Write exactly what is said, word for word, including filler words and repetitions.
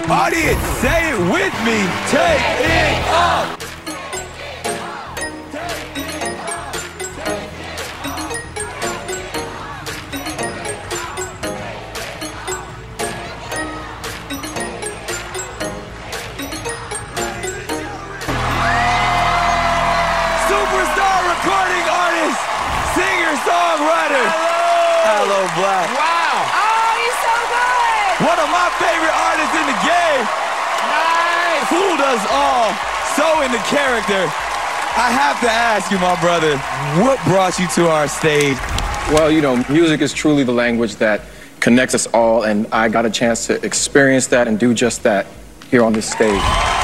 Audience, say it with me. Take it up. Superstar recording artist, singer, songwriter, Aloe Blacc. Wow. Oh, you're so good. One of my favorite artists in the game. Nice. Fooled us all. So into character. I have to ask you, my brother, what brought you to our stage? Well, you know, music is truly the language that connects us all, and I got a chance to experience that and do just that here on this stage.